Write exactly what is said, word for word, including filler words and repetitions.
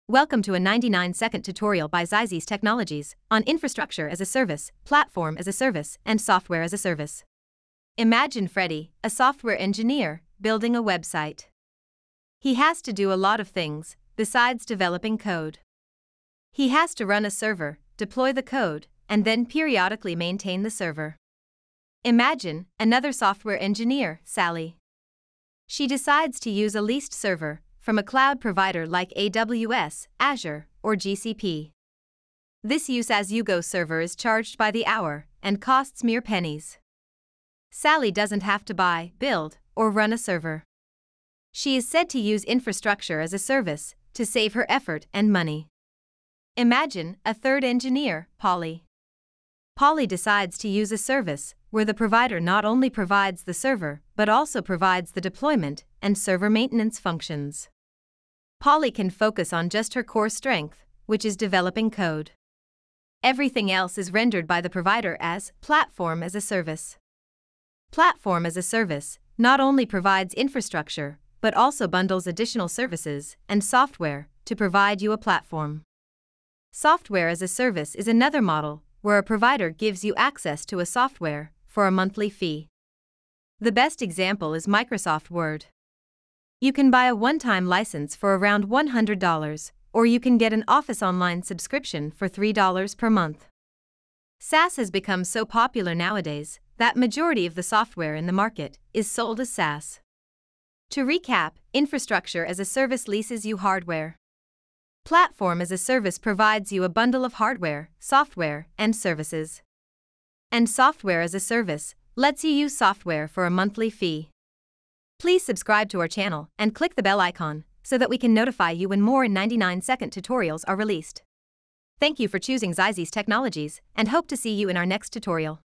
Welcome to a ninety-nine second tutorial by Zeisys Technologies on infrastructure as a service, platform as a service, and software as a service. Imagine Freddy, a software engineer, building a website. He has to do a lot of things besides developing code. He has to run a server, deploy the code, and then periodically maintain the server. Imagine another software engineer, Sally. She decides to use a leased server from a cloud provider like A W S, Azure, or G C P. This use-as-you-go server is charged by the hour and costs mere pennies. Sally doesn't have to buy, build, or run a server. She is said to use infrastructure as a service to save her effort and money. Imagine a third engineer, Polly. Polly decides to use a service where the provider not only provides the server but also provides the deployment and server maintenance functions. Polly can focus on just her core strength, which is developing code. Everything else is rendered by the provider as platform as a service. Platform as a service not only provides infrastructure but also bundles additional services and software to provide you a platform. Software as a service is another model where a provider gives you access to a software for a monthly fee. The best example is Microsoft Word. You can buy a one-time license for around one hundred dollars, or you can get an Office Online subscription for three dollars per month. SaaS has become so popular nowadays that majority of the software in the market is sold as SaaS. To recap, infrastructure as a service leases you hardware. Platform as a service provides you a bundle of hardware, software, and services. And software as a service lets you use software for a monthly fee. Please subscribe to our channel and click the bell icon so that we can notify you when more ninety-nine second tutorials are released. Thank you for choosing Zeisys Technologies and hope to see you in our next tutorial.